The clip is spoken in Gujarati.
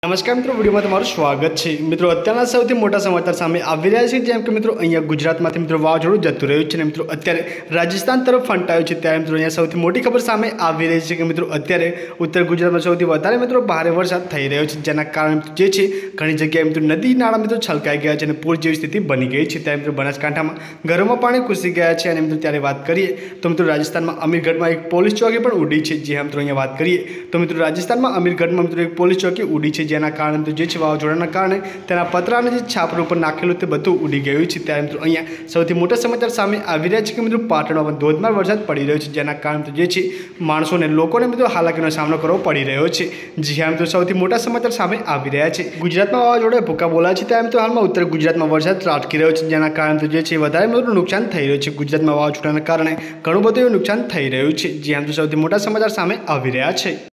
નમસ્કાર મિત્રો, વિડીયોમાં તમારું સ્વાગત છે। મિત્રો, અત્યારના સૌથી મોટા સમાચાર સામે આવી રહ્યા છે, જેમ કે મિત્રો અહીંયા ગુજરાતમાંથી મિત્રો વાવાઝોડું જતું રહ્યું છે અને મિત્રો અત્યારે રાજસ્થાન તરફ ફંટાયું છે। ત્યારે મિત્રો અહીંયા સૌથી મોટી ખબર સામે આવી રહી છે કે મિત્રો અત્યારે ઉત્તર ગુજરાતમાં સૌથી વધારે મિત્રો ભારે વરસાદ થઈ રહ્યો છે, જેના કારણે જે છે ઘણી જગ્યાએ મિત્રો નદી નાળા મિત્રો છલકાઈ ગયા છે અને પૂર જેવી સ્થિતિ બની ગઈ છે। ત્યારે મિત્રો બનાસકાંઠામાં ઘરોમાં પાણી ઘૂસી ગયા છે અને મિત્રો ત્યારે વાત કરીએ તો મિત્રો રાજસ્થાનમાં અમીરગઢમાં એક પોલીસ ચોકી પણ ઉડી છે। જે મિત્રો અહીંયા વાત કરીએ તો મિત્રો રાજસ્થાનમાં અમીરગઢમાં મિત્રો એક પોલીસ ચોકી ઉડી છે, જેના કારણે તો જે છે વાવાઝોડાના કારણે તેના પતરાને જે છાપર ઉપર નાખેલું તે બધું ઉડી ગયું છે। ત્યારે મિત્રો અહીંયા સૌથી મોટા સમાચાર સામે આવી રહ્યા છે કે મિત્રો પાટણમાં પણ ધોધમાર વરસાદ પડી રહ્યો છે, જેના કારણે તો જે છે માણસોને લોકોને મિત્રો હાલાકીનો સામનો કરવો પડી રહ્યો છે। જી હા મિત્રો, સૌથી મોટા સમાચાર સામે આવી રહ્યા છે। ગુજરાતમાં વાવાઝોડાએ ભૂકા બોલાયા છે, ત્યારે મિત્રો હાલમાં ઉત્તર ગુજરાતમાં વરસાદ ત્રાટકી રહ્યો છે, જેના કારણે તો જે છે વધારે મોટું નુકસાન થઈ રહ્યું છે। ગુજરાતમાં વાવાઝોડાના કારણે ઘણું બધું એવું નુકસાન થઈ રહ્યું છે। જી હા મિત્રો, સૌથી મોટા સમાચાર સામે આવી રહ્યા છે।